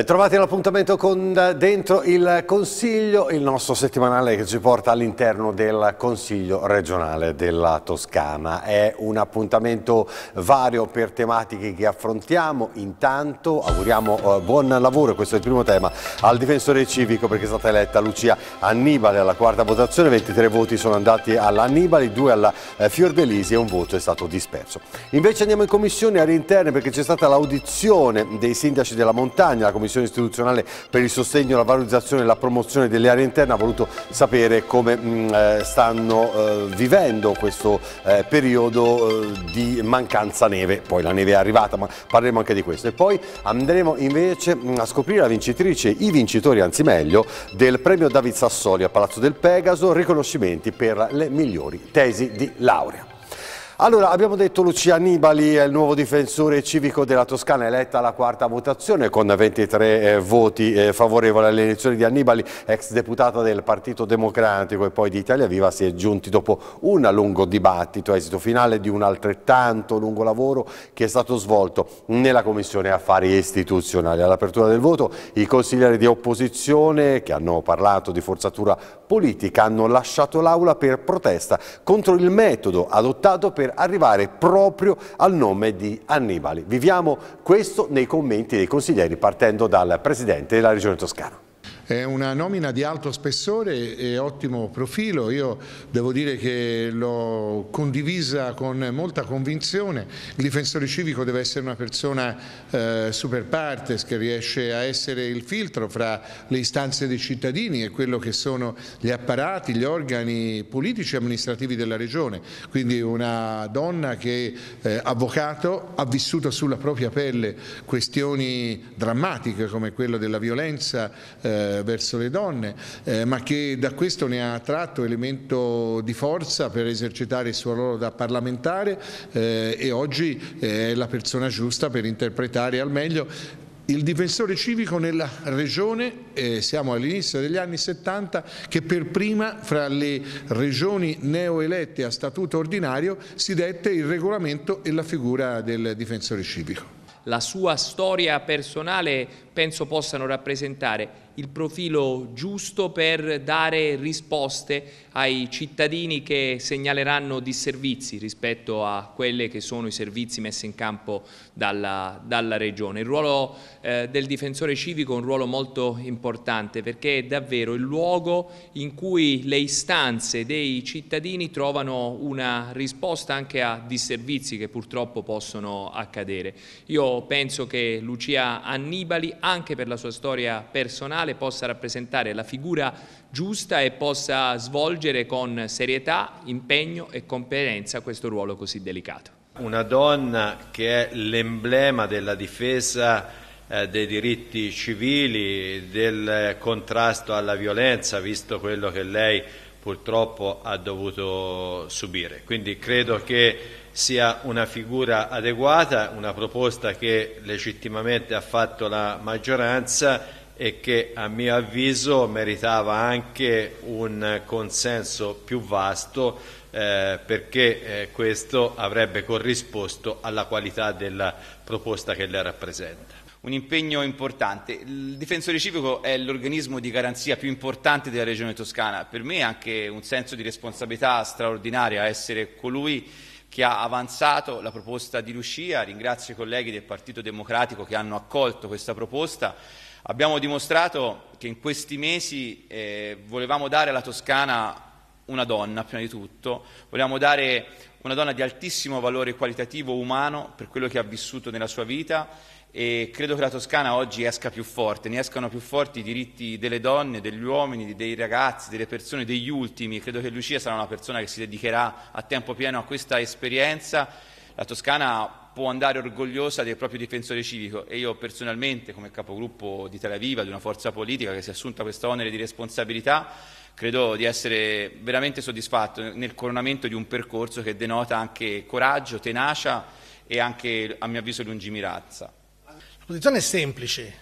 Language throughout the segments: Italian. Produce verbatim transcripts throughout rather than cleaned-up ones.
Bentrovati all'appuntamento con Dentro il Consiglio, il nostro settimanale che ci porta all'interno del Consiglio regionale della Toscana. È un appuntamento vario per tematiche che affrontiamo. Intanto auguriamo eh, buon lavoro, questo è il primo tema, al difensore civico, perché è stata eletta Lucia Annibali alla quarta votazione. ventitré voti sono andati all'Annibali, due alla eh, Fiordalisi e un voto è stato disperso. Invece andiamo in commissione aree interne, perché c'è stata l'audizione dei sindaci della montagna. La Commissione istituzionale per il sostegno, la valorizzazione e la promozione delle aree interne ha voluto sapere come mh, eh, stanno eh, vivendo questo eh, periodo eh, di mancanza neve. Poi la neve è arrivata, ma parleremo anche di questo. E poi andremo invece mh, a scoprire la vincitrice, i vincitori anzi meglio, del premio David Sassoli a Palazzo del Pegaso, riconoscimenti per le migliori tesi di laurea. Allora, abbiamo detto Lucia Annibali è il nuovo difensore civico della Toscana, eletta alla quarta votazione con ventitré eh, voti eh, favorevoli alle elezioni di Annibali, ex deputata del Partito Democratico e poi di Italia Viva. Si è giunti dopo un lungo dibattito, esito finale di un altrettanto lungo lavoro che è stato svolto nella Commissione Affari Istituzionali. All'apertura del voto i consiglieri di opposizione, che hanno parlato di forzatura politica, hanno lasciato l'Aula per protesta contro il metodo adottato per arrivare proprio al nome di Annibali. Viviamo questo nei commenti dei consiglieri, partendo dal Presidente della Regione Toscana. È una nomina di alto spessore e ottimo profilo. Io devo dire che l'ho condivisa con molta convinzione. Il difensore civico deve essere una persona eh, super partes, che riesce a essere il filtro fra le istanze dei cittadini e quello che sono gli apparati, gli organi politici e amministrativi della Regione. Quindi una donna che, eh, avvocato, ha vissuto sulla propria pelle questioni drammatiche come quella della violenza eh, verso le donne, eh, ma che da questo ne ha tratto elemento di forza per esercitare il suo ruolo da parlamentare eh, e oggi è la persona giusta per interpretare al meglio il difensore civico nella regione. Eh, siamo all'inizio degli anni settanta, che per prima fra le regioni neoelette a statuto ordinario si dette il regolamento e la figura del difensore civico. La sua storia personale penso possano rappresentare il profilo giusto per dare risposte ai cittadini che segnaleranno disservizi rispetto a quelle che sono i servizi messi in campo dalla, dalla Regione. Il ruolo eh, del difensore civico è un ruolo molto importante, perché è davvero il luogo in cui le istanze dei cittadini trovano una risposta anche a disservizi che purtroppo possono accadere. Io penso che Lucia Annibali, anche per la sua storia personale, possa rappresentare la figura giusta e possa svolgere con serietà, impegno e competenza questo ruolo così delicato. Una donna che è l'emblema della difesa eh, dei diritti civili, del contrasto alla violenza, visto quello che lei purtroppo ha dovuto subire. Quindi credo che sia una figura adeguata, una proposta che legittimamente ha fatto la maggioranza e che a mio avviso meritava anche un consenso più vasto eh, perché eh, questo avrebbe corrisposto alla qualità della proposta che lei rappresenta. Un impegno importante. Il difensore civico è l'organismo di garanzia più importante della Regione Toscana. Per me è anche un senso di responsabilità straordinaria essere colui che ha avanzato la proposta di Lucia. Ringrazio i colleghi del Partito Democratico che hanno accolto questa proposta. Abbiamo dimostrato che in questi mesi eh, volevamo dare alla Toscana una donna, prima di tutto, volevamo dare una donna di altissimo valore qualitativo umano per quello che ha vissuto nella sua vita, e credo che la Toscana oggi esca più forte, ne escano più forti i diritti delle donne, degli uomini, dei ragazzi, delle persone, degli ultimi. Credo che Lucia sarà una persona che si dedicherà a tempo pieno a questa esperienza. La Toscana può andare orgogliosa del proprio difensore civico, e io personalmente, come capogruppo di Italia Viva, di una forza politica che si è assunta questo onere di responsabilità, credo di essere veramente soddisfatto nel coronamento di un percorso che denota anche coraggio, tenacia e anche, a mio avviso, lungimiranza. La posizione è semplice.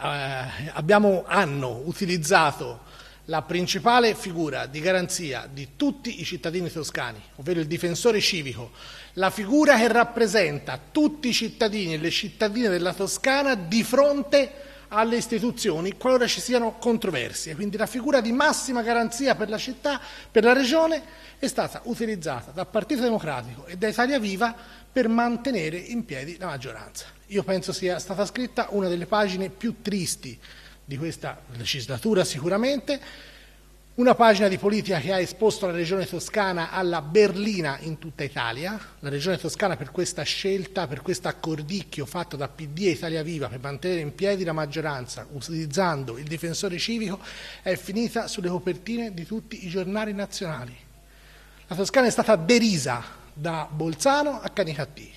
Eh, abbiamo, hanno utilizzato la principale figura di garanzia di tutti i cittadini toscani, ovvero il difensore civico, la figura che rappresenta tutti i cittadini e le cittadine della Toscana di fronte alle istituzioni qualora ci siano controversie. Quindi la figura di massima garanzia per la città, per la Regione, è stata utilizzata dal Partito Democratico e da Italia Viva per mantenere in piedi la maggioranza. Io penso sia stata scritta una delle pagine più tristi di questa legislatura sicuramente, una pagina di politica che ha esposto la Regione Toscana alla berlina in tutta Italia. La Regione Toscana per questa scelta, per questo accordicchio fatto da P D e Italia Viva per mantenere in piedi la maggioranza utilizzando il difensore civico, è finita sulle copertine di tutti i giornali nazionali. La Toscana è stata derisa da Bolzano a Canicattì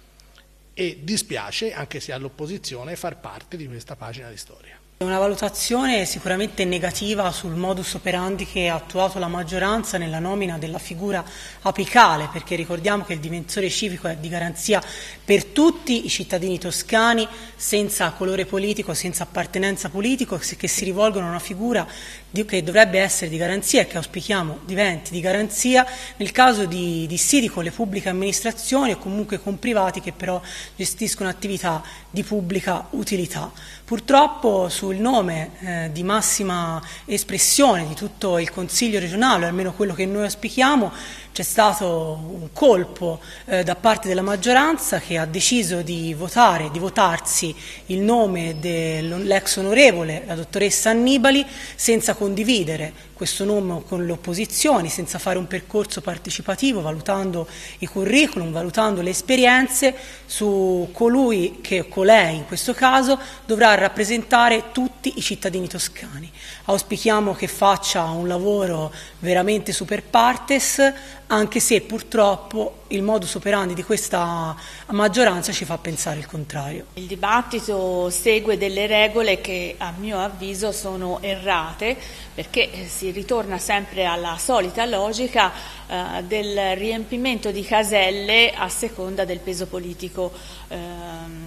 e dispiace, anche se all'opposizione, far parte di questa pagina di storia. Una valutazione sicuramente negativa sul modus operandi che ha attuato la maggioranza nella nomina della figura apicale, perché ricordiamo che il difensore civico è di garanzia per tutti i cittadini toscani, senza colore politico, senza appartenenza politica, che si rivolgono a una figura di, che dovrebbe essere di garanzia e che auspichiamo diventi di garanzia nel caso di dissidi con le pubbliche amministrazioni o comunque con privati che però gestiscono attività di pubblica utilità. Purtroppo sul nome eh, di massima espressione di tutto il Consiglio regionale, almeno quello che noi auspichiamo, c'è stato un colpo eh, da parte della maggioranza che ha deciso di votare, di votarsi il nome dell'ex onorevole, la dottoressa Annibali, senza condividere questo nome con le opposizioni, senza fare un percorso partecipativo, valutando i curriculum, valutando le esperienze su colui che, colei in questo caso, dovrà rappresentare tutti i cittadini toscani. Auspichiamo che faccia un lavoro veramente super partes, anche se purtroppo il modus operandi di questa maggioranza ci fa pensare il contrario. Il dibattito segue delle regole che a mio avviso sono errate, perché si ritorna sempre alla solita logica eh, del riempimento di caselle a seconda del peso politico ehm,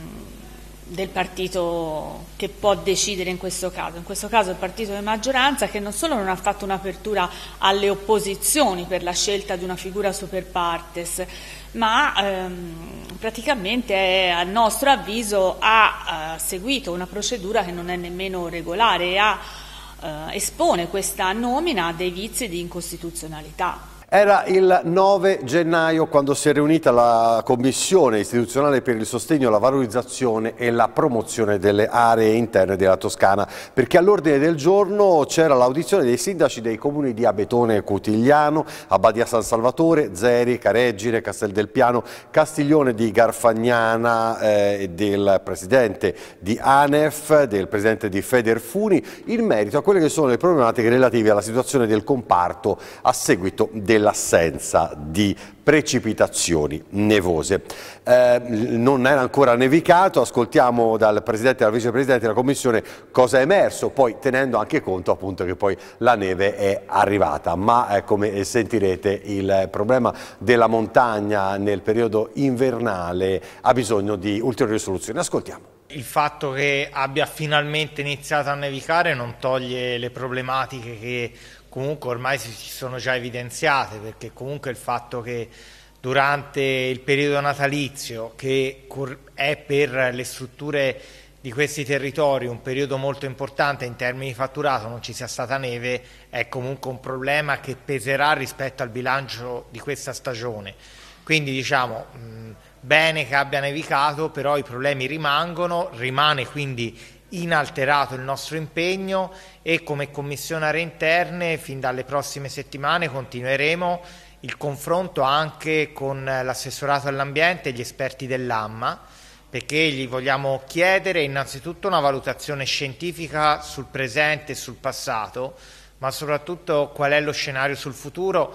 del partito che può decidere in questo caso. In questo caso il partito di maggioranza, che non solo non ha fatto un'apertura alle opposizioni per la scelta di una figura super partes, ma ehm, praticamente a nostro avviso ha eh, seguito una procedura che non è nemmeno regolare e ha, eh, espone questa nomina a dei vizi di incostituzionalità. Era il nove gennaio quando si è riunita la Commissione istituzionale per il sostegno, la valorizzazione e la promozione delle aree interne della Toscana, perché all'ordine del giorno c'era l'audizione dei sindaci dei comuni di Abetone e Cutigliano, Abbadia San Salvatore, Zeri, Careggine, Castel del Piano, Castiglione di Garfagnana, eh, del presidente di ANEF, del presidente di Federfuni, in merito a quelle che sono le problematiche relative alla situazione del comparto a seguito del dell'assenza di precipitazioni nevose. Eh, non era ancora nevicato, ascoltiamo dal Presidente e dal Vicepresidente della Commissione cosa è emerso, poi tenendo anche conto appunto che poi la neve è arrivata, ma eh, come sentirete il problema della montagna nel periodo invernale ha bisogno di ulteriori soluzioni. Ascoltiamo. Il fatto che abbia finalmente iniziato a nevicare non toglie le problematiche che comunque ormai si sono già evidenziate, perché comunque il fatto che durante il periodo natalizio, che è per le strutture di questi territori un periodo molto importante in termini di fatturato, non ci sia stata neve, è comunque un problema che peserà rispetto al bilancio di questa stagione. Quindi diciamo mh, bene che abbia nevicato, però i problemi rimangono, rimane quindi inalterato il nostro impegno e come Commissione Aree Interne fin dalle prossime settimane continueremo il confronto anche con l'assessorato all'ambiente e gli esperti dell'AMMA, perché gli vogliamo chiedere innanzitutto una valutazione scientifica sul presente e sul passato, ma soprattutto qual è lo scenario sul futuro,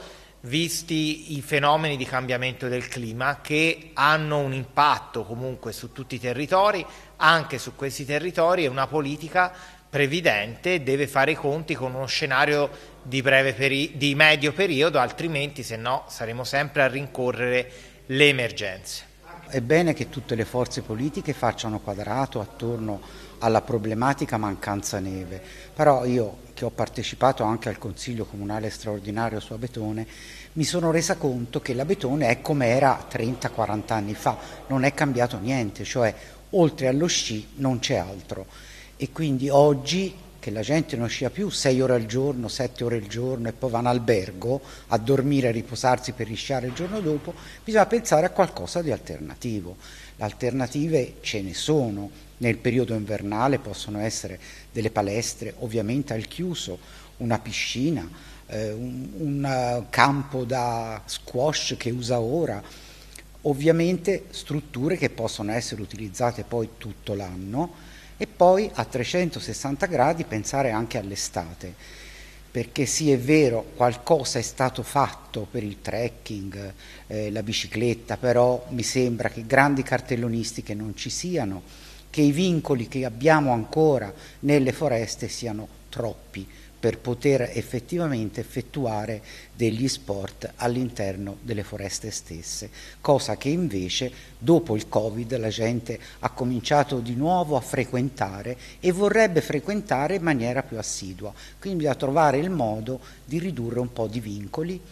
visti i fenomeni di cambiamento del clima che hanno un impatto comunque su tutti i territori, anche su questi territori, e una politica previdente deve fare i conti con uno scenario di, breve peri- di medio periodo, altrimenti se no saremo sempre a rincorrere le emergenze. È bene che tutte le forze politiche facciano quadrato attorno alla problematica mancanza neve, però io che ho partecipato anche al Consiglio Comunale straordinario su Abetone mi sono resa conto che l'Abetone è come era trenta quaranta anni fa, non è cambiato niente, cioè oltre allo sci non c'è altro. e quindi oggi che la gente non scia più sei ore al giorno, sette ore al giorno e poi va in albergo a dormire e a riposarsi per risciare il giorno dopo, bisogna pensare a qualcosa di alternativo. Le alternative ce ne sono, nel periodo invernale possono essere delle palestre, ovviamente al chiuso, una piscina, eh, un, un campo da squash che usa ora, ovviamente strutture che possono essere utilizzate poi tutto l'anno. E poi a trecentosessanta gradi pensare anche all'estate, perché sì è vero qualcosa è stato fatto per il trekking, eh, la bicicletta, però mi sembra che grandi cartellonistiche non ci siano, che i vincoli che abbiamo ancora nelle foreste siano troppi per poter effettivamente effettuare degli sport all'interno delle foreste stesse, cosa che invece dopo il Covid la gente ha cominciato di nuovo a frequentare e vorrebbe frequentare in maniera più assidua, quindi bisogna trovare il modo di ridurre un po' di vincoli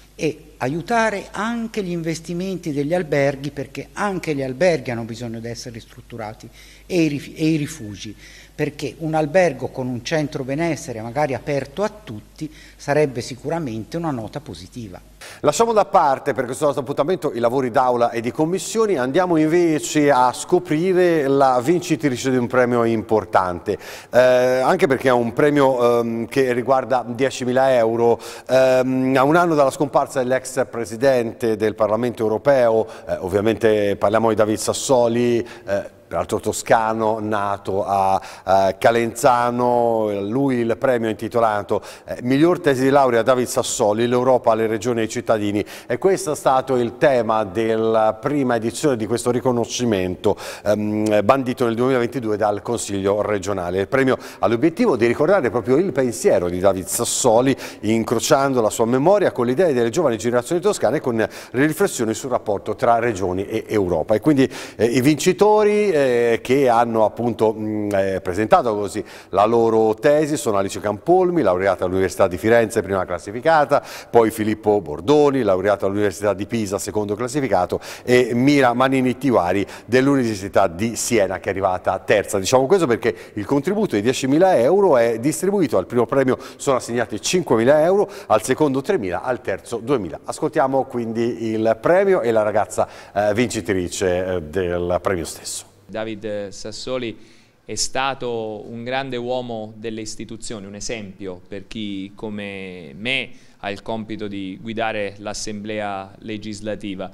e aiutare anche gli investimenti degli alberghi, perché anche gli alberghi hanno bisogno di essere ristrutturati e i, e i rifugi, perché un albergo con un centro benessere magari aperto a tutti sarebbe sicuramente una nota positiva. Lasciamo da parte per questo nostro appuntamento i lavori d'aula e di commissioni, andiamo invece a scoprire la vincitrice di un premio importante, eh, anche perché è un premio ehm, che riguarda diecimila euro, ehm, a un anno dalla scomparsa dell'ex presidente del Parlamento europeo, eh, ovviamente parliamo di David Sassoli, eh, peraltro toscano, nato a uh, Calenzano. Lui il premio è intitolato eh, Miglior tesi di laurea David Sassoli, l'Europa alle regioni e ai cittadini, e questo è stato il tema della prima edizione di questo riconoscimento ehm, bandito nel duemilaventidue dal Consiglio regionale. Il premio ha l'obiettivo di ricordare proprio il pensiero di David Sassoli, incrociando la sua memoria con le idee delle giovani generazioni toscane, con le riflessioni sul rapporto tra regioni e Europa. E quindi eh, i vincitori che hanno appunto mh, eh, presentato così la loro tesi sono Alice Campolmi, laureata all'Università di Firenze, prima classificata, poi Filippo Bordoni, laureato all'Università di Pisa, secondo classificato, e Mira Manini Tiwari dell'Università di Siena, che è arrivata terza. Diciamo questo perché il contributo di diecimila euro è distribuito: al primo premio sono assegnati cinquemila euro, al secondo tremila, al terzo duemila. Ascoltiamo quindi il premio e la ragazza eh, vincitrice eh, del premio stesso. David Sassoli è stato un grande uomo delle istituzioni, un esempio per chi come me ha il compito di guidare l'Assemblea legislativa,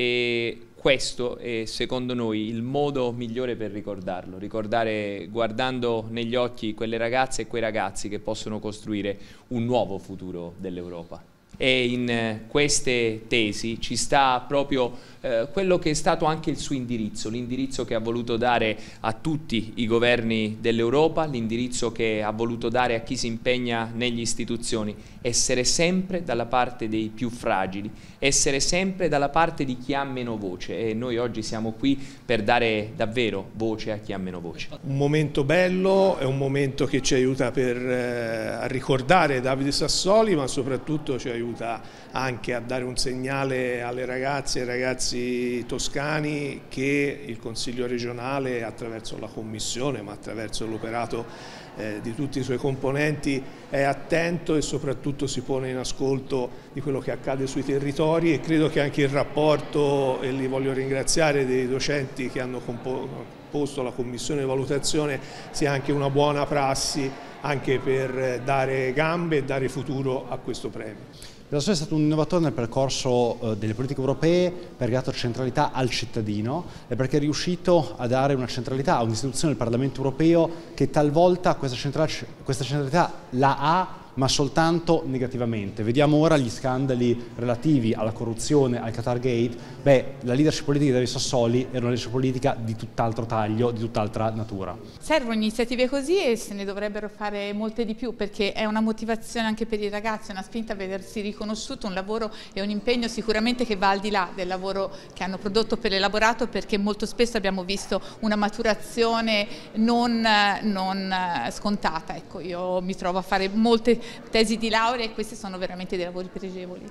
e questo è secondo noi il modo migliore per ricordarlo, ricordare guardando negli occhi quelle ragazze e quei ragazzi che possono costruire un nuovo futuro dell'Europa. E in queste tesi ci sta proprio eh, quello che è stato anche il suo indirizzo, l'indirizzo che ha voluto dare a tutti i governi dell'Europa, l'indirizzo che ha voluto dare a chi si impegna negli istituzioni: essere sempre dalla parte dei più fragili, essere sempre dalla parte di chi ha meno voce, e noi oggi siamo qui per dare davvero voce a chi ha meno voce. Un momento bello, è un momento che ci aiuta per, eh, a ricordare Davide Sassoli, ma soprattutto ci aiuta anche a dare un segnale alle ragazze e ai ragazzi toscani che il Consiglio regionale, attraverso la Commissione ma attraverso l'operato eh, di tutti i suoi componenti, è attento e soprattutto si pone in ascolto di quello che accade sui territori, e credo che anche il rapporto, e li voglio ringraziare, dei docenti che hanno composto la Commissione di valutazione, sia anche una buona prassi anche per dare gambe e dare futuro a questo premio. Sassoli è stato un innovatore nel percorso eh, delle politiche europee, perché ha dato centralità al cittadino e perché è riuscito a dare una centralità a un'istituzione del Parlamento europeo che talvolta questa centralità, questa centralità la ha, ma soltanto negativamente. Vediamo ora gli scandali relativi alla corruzione, al Qatar Gate. Beh, la leadership politica di David Sassoli era una leadership politica di tutt'altro taglio, di tutt'altra natura. Servono iniziative così e se ne dovrebbero fare molte di più, perché è una motivazione anche per i ragazzi, una spinta a vedersi riconosciuto, un lavoro e un impegno sicuramente che va al di là del lavoro che hanno prodotto per l'elaborato, perché molto spesso abbiamo visto una maturazione non, non scontata. Ecco, io mi trovo a fare molte tesi di laurea e questi sono veramente dei lavori pregevoli.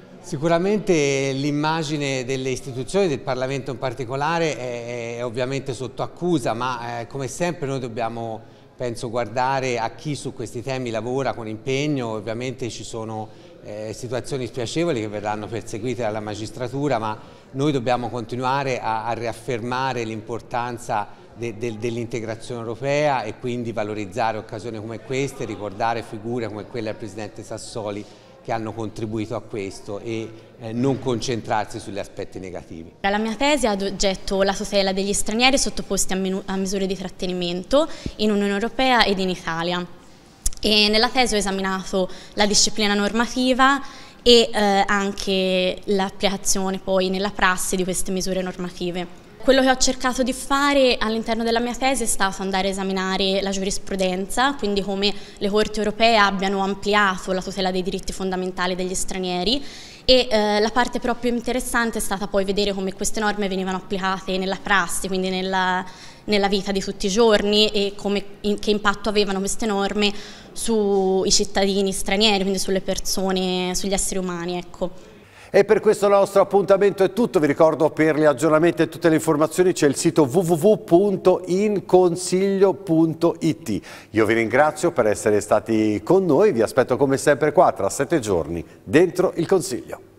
Sicuramente l'immagine delle istituzioni, del Parlamento in particolare, è, è ovviamente sotto accusa, ma eh, come sempre noi dobbiamo penso guardare a chi su questi temi lavora con impegno. Ovviamente ci sono eh, situazioni spiacevoli che verranno perseguite dalla magistratura, ma noi dobbiamo continuare a, a riaffermare l'importanza de, de, dell'integrazione europea e quindi valorizzare occasioni come queste, ricordare figure come quella del Presidente Sassoli che hanno contribuito a questo e eh, non concentrarsi sugli aspetti negativi. La mia tesi ha ad oggetto la tutela degli stranieri sottoposti a, a misure di trattenimento in Unione Europea ed in Italia. E nella tesi ho esaminato la disciplina normativa e eh, anche l'applicazione poi nella prassi di queste misure normative. Quello che ho cercato di fare all'interno della mia tesi è stato andare a esaminare la giurisprudenza, quindi come le corti europee abbiano ampliato la tutela dei diritti fondamentali degli stranieri, e eh, la parte però più interessante è stata poi vedere come queste norme venivano applicate nella prassi, quindi nella, nella vita di tutti i giorni, e come, in, che impatto avevano queste norme sui cittadini stranieri, quindi sulle persone, sugli esseri umani, ecco. E per questo il nostro appuntamento è tutto. Vi ricordo, per gli aggiornamenti e tutte le informazioni c'è il sito w w w punto inconsiglio punto i t. Io vi ringrazio per essere stati con noi, vi aspetto come sempre qua tra sette giorni dentro il Consiglio.